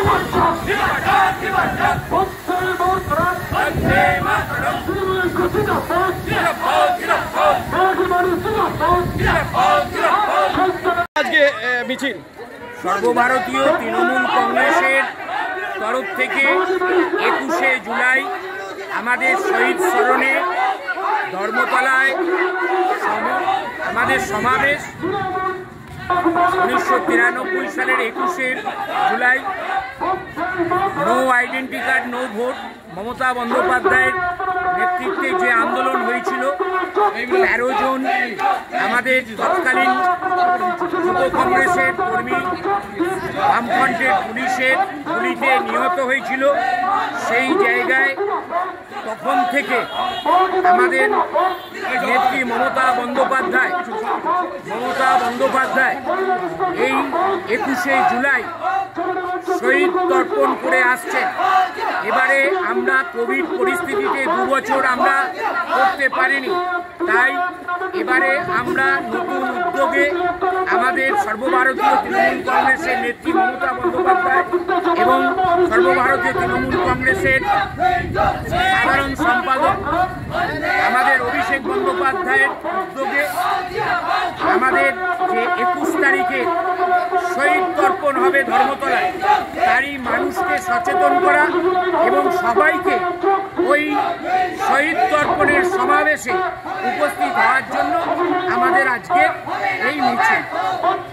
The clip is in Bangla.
আজকে মিছিল সর্বভারতীয় তৃণমূল কংগ্রেসের তরফ থেকে 21শে জুলাই আমাদের শহীদ স্মরণে ধর্মতলায় আমাদের সমাবেশ। 1993 সালের 21শে জুলাই no identity card no vote Mamata বন্দ্যোপাধ্যায়ের নেতৃত্বে যে আন্দোলন হয়েছিল, 13 জন আমাদের তৎকালীন যুব কংগ্রেসের কর্মী বামফ্রন্টের পুলিশের গুলিতে নিহত হয়েছিল। সেই জায়গায় তখন থেকে আমাদের নেত্রী মমতা বন্দ্যোপাধ্যায় এই 21শে জুলাই শহীদ তর্পণ করে আসছেন। এবারে আমরা কোভিড পরিস্থিতিতে 2 বছর আমরা করতে পারিনি, তাই এবারে আমরা নতুন উদ্যোগে আমাদের সর্বভারতীয় তৃণমূল কংগ্রেসের নেত্রী মমতা বন্দ্যোপাধ্যায় এবং সর্বভারতীয় তৃণমূল কংগ্রেসের সাধারণ সম্পাদক আমাদের অভিষেক বন্দ্যোপাধ্যায়ের উদ্যোগে আমাদের যে 21 তারিখে শহীদ তর্পণ হবে ধর্মতলায়, তারই মানুষকে সচেতন করা এবং সবাইকে ওই শহীদ তর্পণের সমাবেশে উপস্থিত হওয়ার জন্য আমাদের আজকে এই মিছিল।